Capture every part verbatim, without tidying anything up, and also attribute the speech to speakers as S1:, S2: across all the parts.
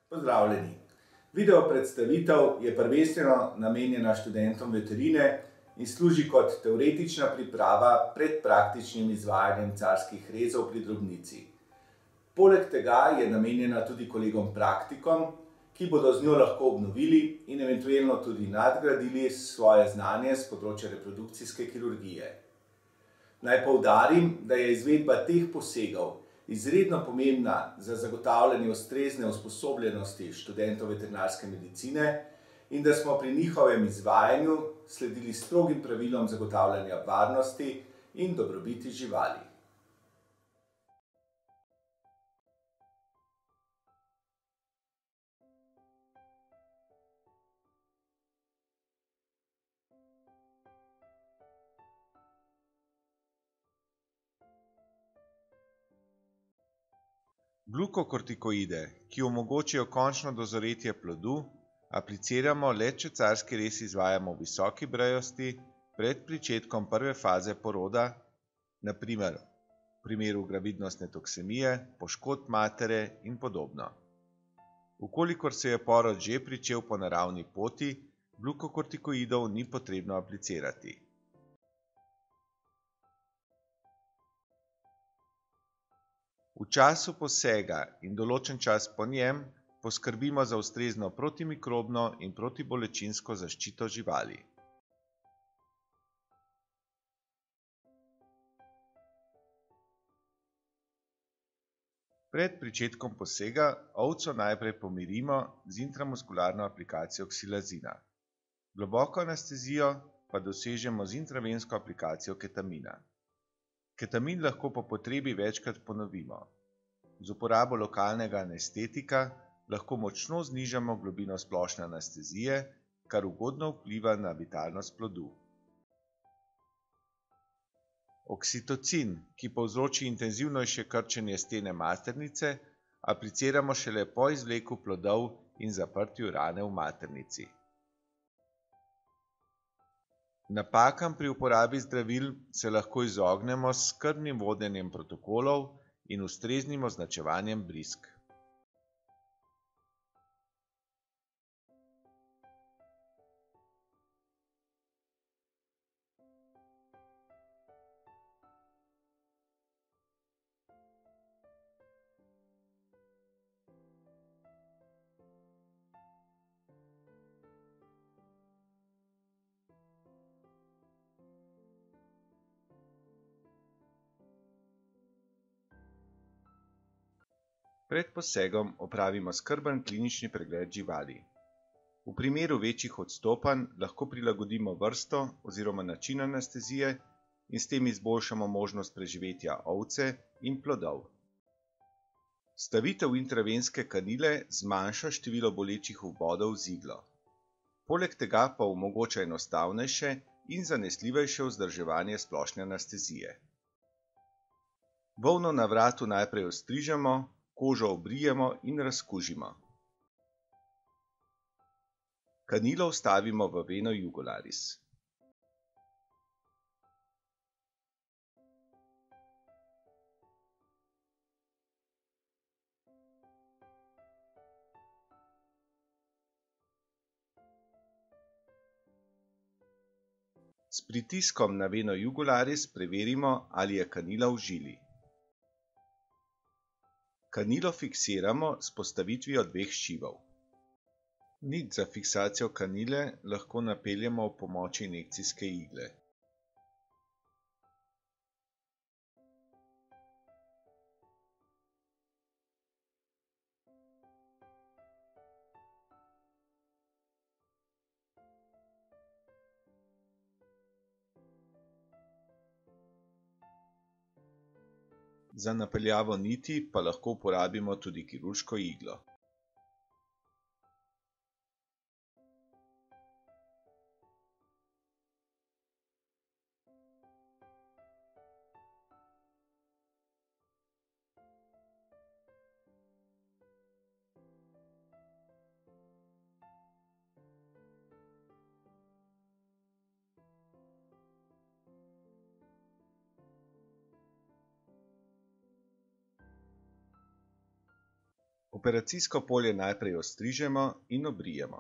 S1: Pozdravljeni! Video predstavitev je prvenstveno namenjena študentom veterine in služi kot teoretična priprava pred praktičnim izvajanjem carskih rezov pri drobnici. Poleg tega je namenjena tudi kolegom praktikom, ki bodo z njo lahko obnovili in eventualno tudi nadgradili svoje znanje s področja reprodukcijske kirurgije. Naj poudarim, da je izvedba teh posegov izredno pomembna za zagotavljanje ustrezne usposobljenosti študentov veterinarske medicine in da smo pri njihovem izvajanju sledili strogim pravilom zagotavljanja varnosti in dobrobiti živali.
S2: Glukokortikoide, ki omogočijo končno dozoretje plodu, apliciramo le, če carski rez izvajamo v visoki brejosti pred pričetkom prve faze poroda, na primer v primeru gravidnostne toksemije, poškodb matere in podobno. Vkolikor se je porod že pričel po naravni poti, glukokortikoidov ni potrebno aplicirati. V času posega in določen čas po njem poskrbimo za ustrezno protimikrobno in protibolečinsko zaščito živali. Pred pričetkom posega ovco najprej pomirimo z intramuskularno aplikacijo ksilazina. Globoko anestezijo pa dosežemo z intravensko aplikacijo ketamina. Ketamin lahko po potrebi večkrat ponovimo. Z uporabo lokalnega anestetika lahko močno znižamo globino splošne anestezije, kar ugodno vpliva na vitalnost plodu. Oksitocin, ki povzroči intenzivnejše krčenje stene maternice, apliciramo šele po izvleku plodov in zaprtju rane v maternici. Napakam pri uporabi zdravil se lahko izognemo s skrbnim vodenjem protokolov in ustreznim označevanjem brizg. Pred posegom opravimo skrben klinični pregled živali. V primeru večjih odstopanj lahko prilagodimo vrsto oziroma način anestezije in s tem izboljšamo možnost preživetja ovce in plodov. Vstavitev intravenske kanile zmanjša število bolečih vbodov z iglo. Poleg tega pa omogoča enostavnejše in zanesljivejše vzdrževanje splošne anestezije. Volno na vratu najprej ostrižemo, kožo obrijemo in razkužimo. Kanilo vstavimo v veno jugularis. S pritiskom na veno jugularis preverimo, ali je kanila v žili. Kanilo fiksiramo s postavitvijo dveh šivov. Nit za fiksacijo kanile lahko napeljemo ob pomoči injekcijske igle. Za napeljavo niti pa lahko uporabimo tudi kirurško iglo. Operacijsko polje najprej ostrižemo in obrijemo.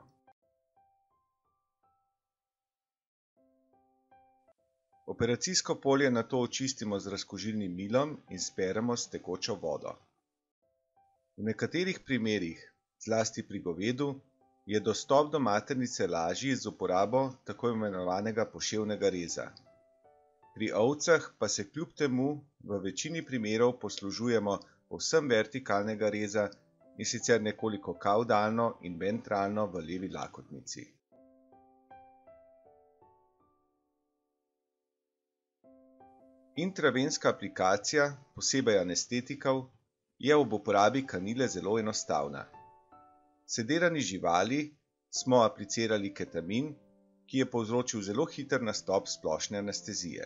S2: Operacijsko polje nato očistimo z razkužilnim milom in speremo s tekočo vodo. V nekaterih primerih, zlasti pri govedu, je dostop do maternice lažji z uporabo tako imenovanega poševnega reza. Pri ovcah pa se kljub temu v večini primerov poslužujemo povsem vertikalnega reza, in sicer nekoliko kavdalno in ventralno v levi lakotnici. Intravenska aplikacija, posebej anestetikov, je ob uporabi kanile zelo enostavna. Sedirani živali smo aplicirali ketamin, ki je povzročil zelo hiter nastop splošne anestezije.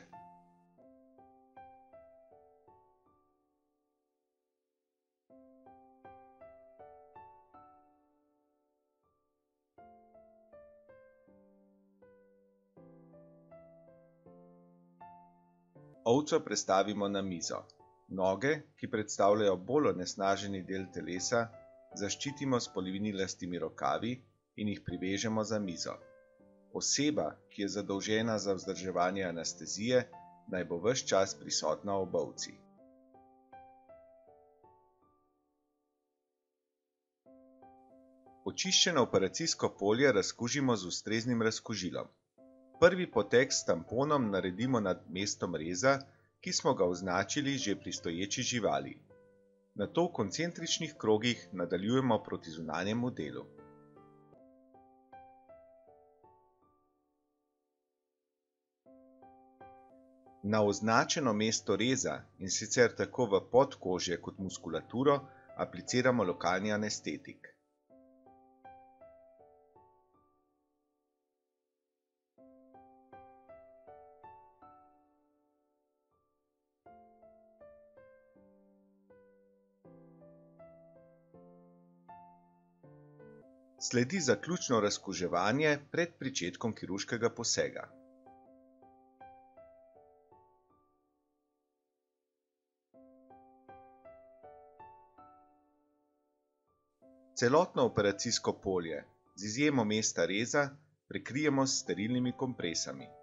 S2: Ovco prestavimo na mizo. Noge, ki predstavljajo bolj onesnaženi del telesa, zaščitimo s polivinilastimi rokavi in jih privežemo za mizo. Oseba, ki je zadolžena za vzdrževanje anestezije, naj bo ves čas prisotna ob ovci. Očiščeno operacijsko polje razkužimo z ustreznim razkužilom. Prvi potek s tamponom naredimo nad mestom reza, ki smo ga označili že pri stoječi živali. Nato v koncentričnih krogih nadaljujemo proti zunanjemu delu. Na označeno mesto reza, in sicer tako v podkožje kot muskulaturo, apliciramo lokalni anestetik. Sledi zaključno razkuževanje pred pričetkom kirurškega posega. Celotno operacijsko polje, z izjemo mesta reza, prekrijemo s sterilnimi kompresami.